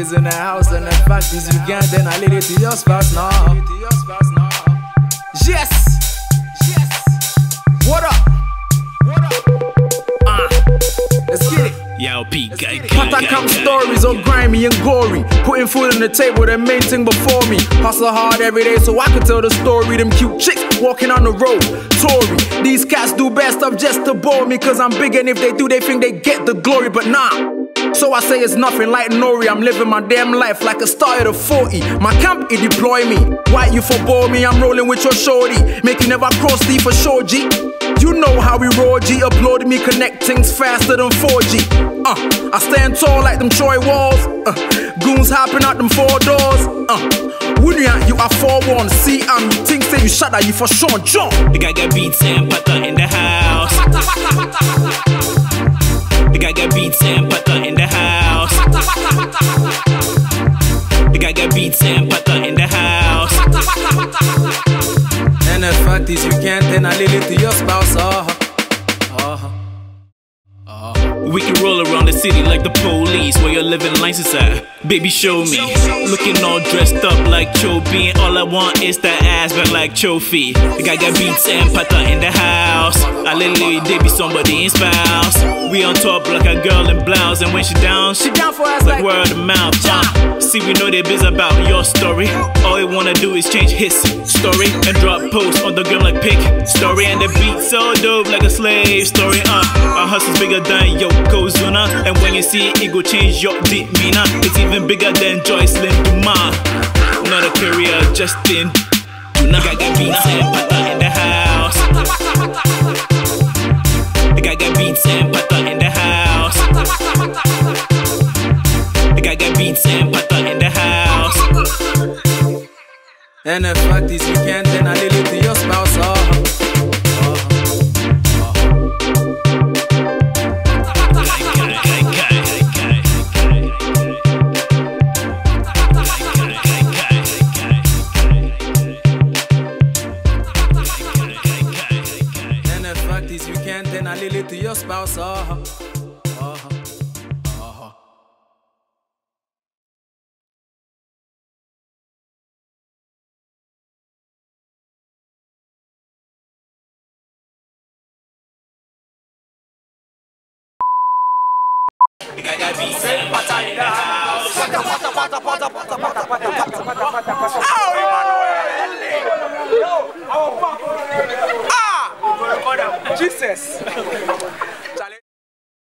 ladies in the house, and the fact is you can't then I lead it to your spouse now. Yes! What up? Let's get it. Yo, P, Patacam stories are grimy and gory. Putting food on the table, the main thing before me. Hustle hard every day so I can tell the story. Them cute chicks walking on the road, Tory. These cats do bad stuff just to bore me, cause I'm big and if they do they think they get the glory, but nah. So I say it's nothing like Nori. I'm living my damn life like a star at a 40. My camp, it deploy me. Why you for bore me? I'm rolling with your shorty. Make you never cross D for sure, G. You know how we roll, G. Upload me, connect things faster than 4G. I stand tall like them Troy walls. Goons hopping out them 4 doors. When you are forewarned. See, you think say you shut that you for sure, jump. The guy got beats and pata in the house. The guy got beats and pata in the house. The guy got beats and pata in the house. And the fact is you can't then I lead it to your spouse. We can roll around the city like the police. Where your living license at? Baby, show me. Looking all dressed up like Chobi. All I want is that ass back like trophy. The guy got beats and pata in the house. I literally they be somebody in spouse. We on top like a girl in blouse. And when she down for us like word of mouth. See, we know they biz about your story. All they wanna do is change his story and drop posts on the gram like pick story. And the beat so dope like a slave story. Our hustle's bigger than Yokozuna. And when you see it, it go change your demeanor. It's even bigger than Joycelyn Duma. Not a career, Justin Duna. The guy got beats and pata in the house. The guy got beats and pata in the house. The guy got beats and pata in the house. And the fact is you can't then I lead it to your spouse. You can't then I lead it to your spouse. The guy got beats and pata in the house. Jesus!